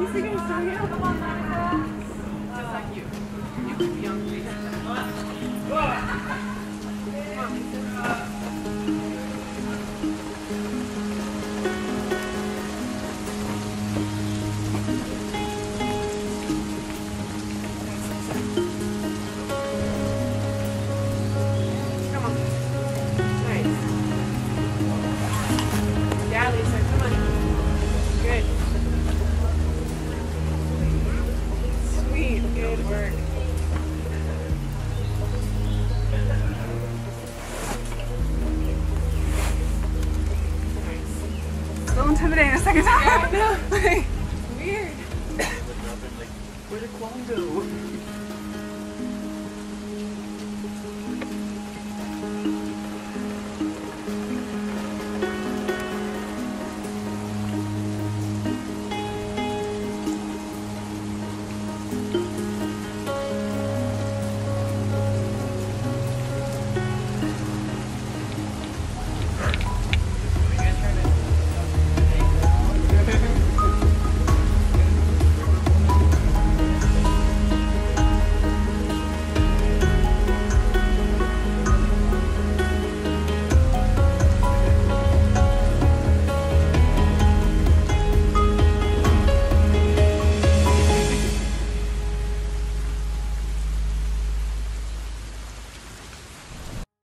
You think I'm so young? Come on, Monica. Just like you. You young lady. Intimidating a second time. Yeah, I know. Weird. Where did Kwon go?